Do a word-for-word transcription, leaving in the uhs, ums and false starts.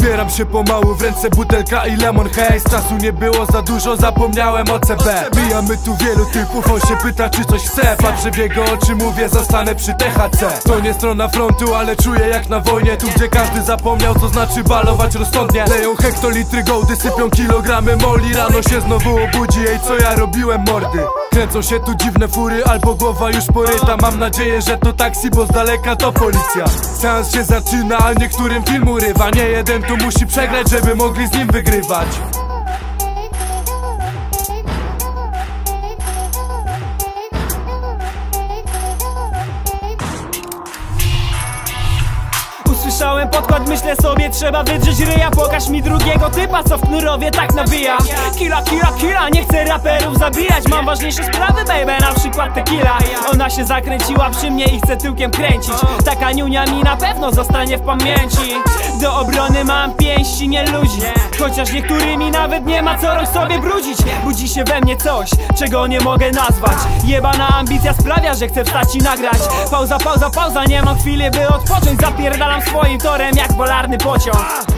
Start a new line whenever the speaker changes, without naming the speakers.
Zbieram się pomału, w ręce butelka i lemon haze. Czasu nie było za dużo, zapomniałem o C B. Mijamy tu wielu typów, on się pyta czy coś chce. Patrzę w jego oczy, mówię zostanę przy T H C. To nie strona frontu, ale czuję jak na wojnie. Tu gdzie każdy zapomniał co znaczy balować rozsądnie. Leją hektolitry gołdy, sypią kilogramy moli. Rano się znowu obudzi, ej co ja robiłem mordy. Kręcą się tu dziwne fury, albo głowa już poryta. Mam nadzieję, że to taksi, bo z daleka to policja. Seans się zaczyna, a niektórym film urywa. Nie jeden tu musi przegrać, żeby mogli z nim wygrywać.
Usłyszałem podkład, myślę sobie trzeba wydrzeć ryja. Pokaż mi drugiego typa, co w Knurowie tak nabija. Killa, killa, killa, nie chcę raperów zabijać. Mam ważniejsze sprawy, baby, na przykład tequila. Ona się zakręciła przy mnie i chce tyłkiem kręcić. Taka niunia mi na pewno zostanie w pamięci. Do obrony mam pięści, nie ludzi. Chociaż niektórymi nawet nie ma co rąk sobie brudzić. Budzi się we mnie coś, czego nie mogę nazwać. Jebana ambicja sprawia, że chcę wstać i nagrać. Pauza, pauza, pauza, nie mam chwili by odpocząć. Zapierdalam swoim torem jak polarny pociąg.